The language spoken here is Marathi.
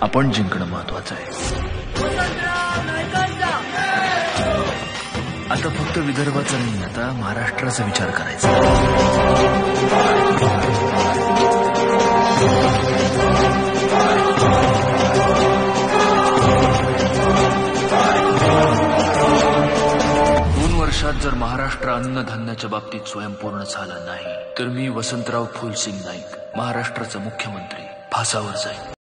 आपण जिंकणं महत्वाचं आहे. आता फक्त विदर्भाचा नाही, आता महाराष्ट्राचा विचार करायचा. 2 वर्षात जर महाराष्ट्र अन्नधान्याच्या बाबतीत स्वयंपूर्ण झाला नाही तर मी वसंतराव फुलसिंग नाईक महाराष्ट्राचा मुख्यमंत्री फासावर जाईन.